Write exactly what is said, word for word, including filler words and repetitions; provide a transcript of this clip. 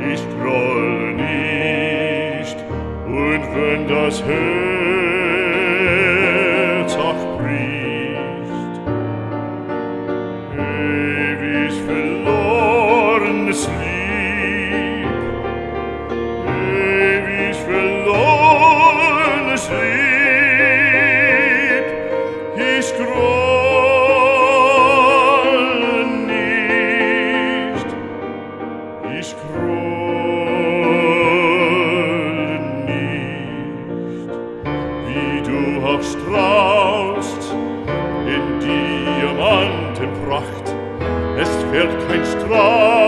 ich grolle nicht, und wenn das Herz auch bricht, ewig verlorenes Lieb, ewig verlorenes Lieb, ich grolle nicht, ich grolle nicht, wie du auch strahlst in Diamantenpracht, es fährt kein Strahl